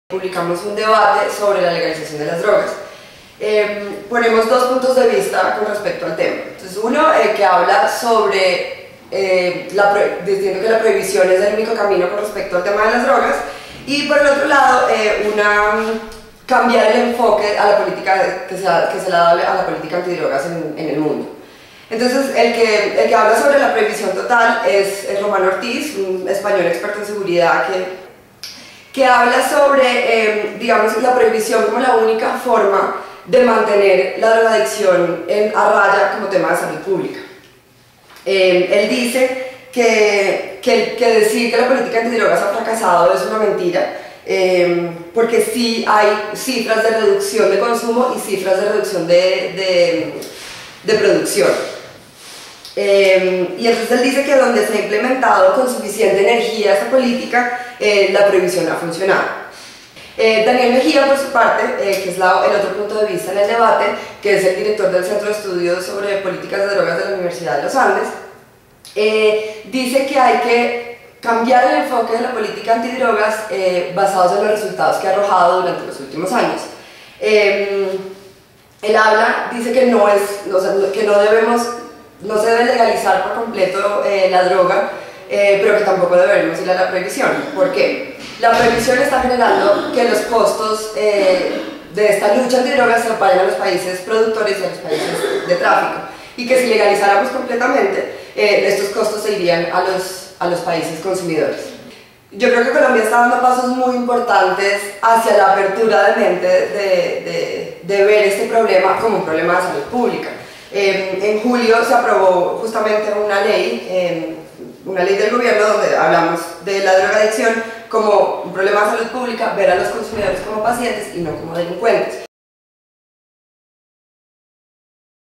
Publicamos un debate sobre la legalización de las drogas. Ponemos dos puntos de vista con respecto al tema. Entonces, uno que habla sobre diciendo que la prohibición es el único camino con respecto al tema de las drogas, y por el otro lado cambiar el enfoque a la política que se le ha dado a la política antidrogas en el mundo. Entonces, el que habla sobre la prohibición total es Román Ortiz, un español experto en seguridad que habla sobre, digamos, la prohibición como la única forma de mantener la drogadicción a raya como tema de salud pública. Él dice que decir que la política antidrogas ha fracasado es una mentira, porque sí hay cifras de reducción de consumo y cifras de reducción de producción. Y entonces él dice que donde se ha implementado con suficiente energía esta política, la prohibición ha funcionado. Daniel Mejía, por su parte, que es el otro punto de vista en el debate, que es el director del Centro de Estudios sobre Políticas de Drogas de la Universidad de los Andes, dice que hay que cambiar el enfoque de la política antidrogas basados en los resultados que ha arrojado durante los últimos años. Él dice que no se debe legalizar por completo la droga, pero que tampoco debemos ir a la prohibición. ¿Por qué? La prohibición está generando que los costos de esta lucha antidrogas se paguen a los países productores y a los países de tráfico, y que si legalizáramos completamente, estos costos se irían a los países consumidores. Yo creo que Colombia está dando pasos muy importantes hacia la apertura de mente de ver este problema como un problema de salud pública. En julio se aprobó justamente una ley del gobierno donde hablamos de la drogadicción como un problema de salud pública, ver a los consumidores como pacientes y no como delincuentes.